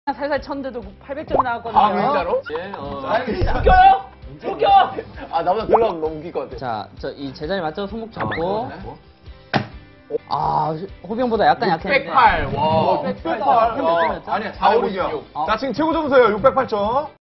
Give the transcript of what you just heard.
살살 쳤는데도 800점이 나왔거든요. 아, 진짜로? 웃겨요? 웃겨! 아, 나보다 별로 너무 웃길 것 같아. 자, 이 제자리 맞춰서 손목 잡고. 아, 호병보다 약간 약했는데. 608. 와. 608. 와. 아니야, 456. 자, 지금 최고 점수예요. 608점.